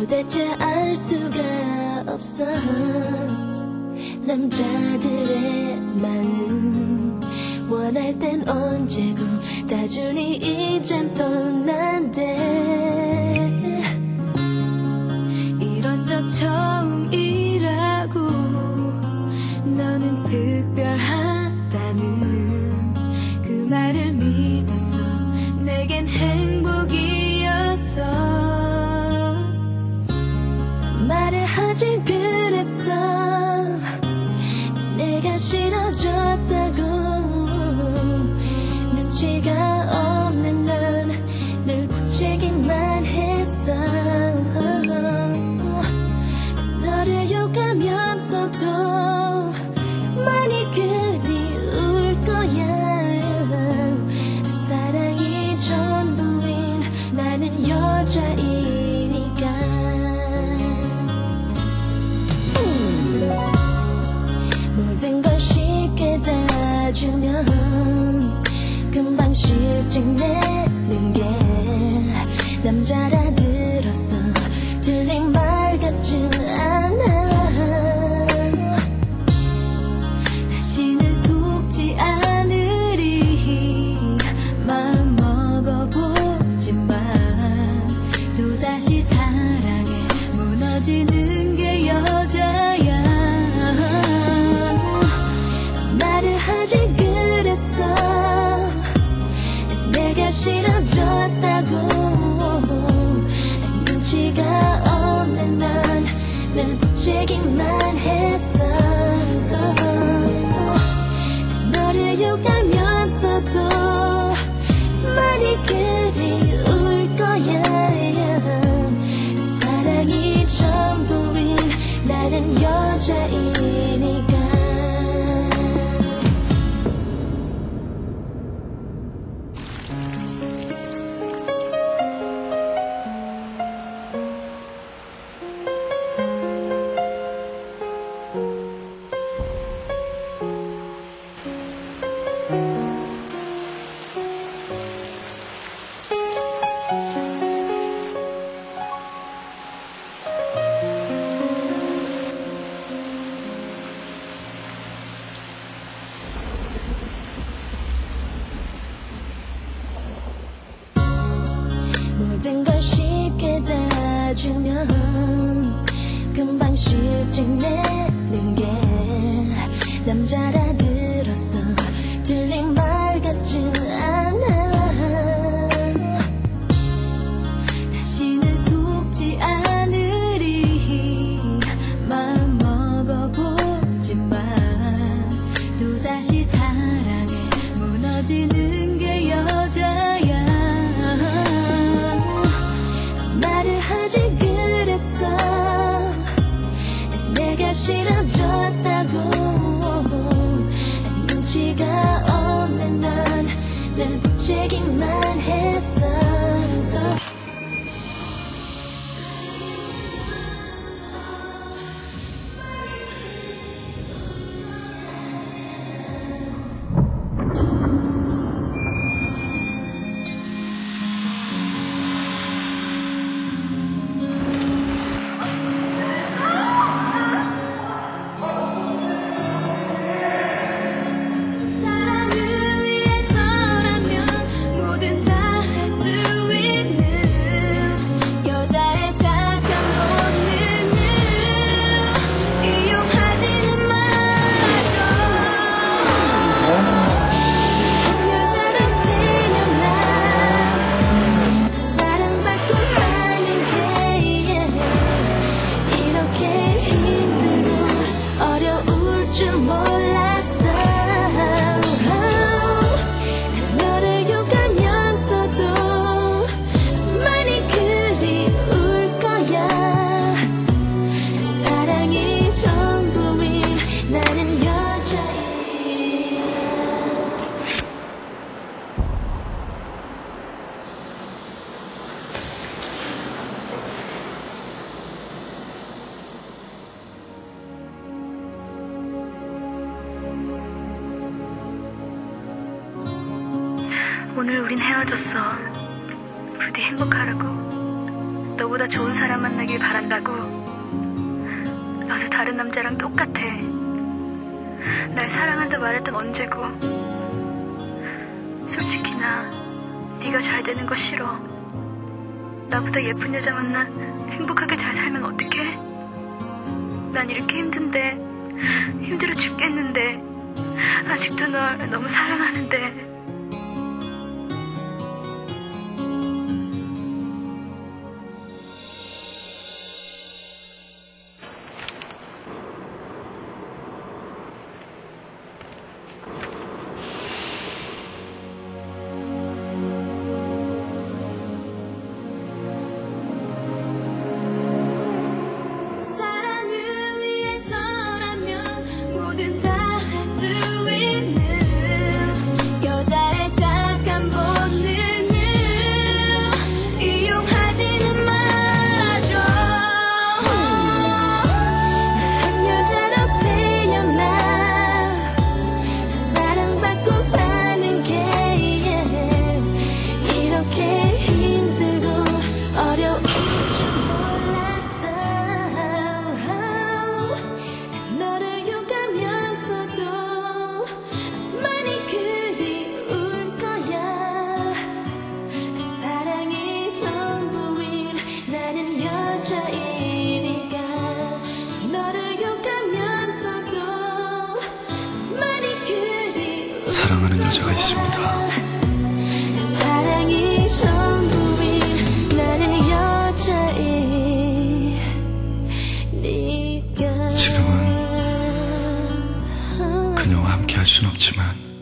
도대체 알 수가 없어. 남자들의 마음 원할 땐 언제고 다 주니 이젠 떠난대. 이런 적 처음이라고. 너는 특별하다는 그 말을 믿었어. 내겐 행복이었어. 말을 하지 그랬어. 내가 싫어졌다고. 눈치가 없는 넌 늘 부채기만 했어. 너를 욕하면서도 많이 그리울 거야. 사랑이 전부인 나는 여자이니까. 모든 걸 쉽게 다 주면 금방 실증내는 게 남자라 들었어. 틀린 말 같진 않아. 다시는 속지 않으리. 마음 먹어보지만 또다시 사랑에 무너지는 게 여자야. 말을 하지 그랬어. 내가 싫어졌다고. 눈치가 없는 넌 늘 부채기만 했어. 너를 욕하면서도 많이 그리울 거야. 사랑이 전부인 나는 여자이니까. 모든 걸 쉽게 다 주면 금방 실증내는 게 남자라 들었어. 틀린 말 같진 않아. 다시는 속지 않으리. 마음 먹어보지만 또다시 사랑에 무너지는 게 여자야. 말을 하지 그랬어. 내가 싫어졌다고. 눈치가 없는 넌 늘 부채기만 했어. 오늘 우린 헤어졌어. 부디 행복하라고. 너보다 좋은 사람 만나길 바란다고. 너도 다른 남자랑 똑같아. 날 사랑한다 말했던 언제고. 솔직히 나 네가 잘 되는 거 싫어. 나보다 예쁜 여자 만나 행복하게 잘 살면 어떡해? 난 이렇게 힘든데, 힘들어 죽겠는데, 아직도 널 너무 사랑하는데. 사랑하는 여자가 있습니다. 사랑이 전부인 나는 여자인 네가 지금은 그녀와 함께 할 순 없지만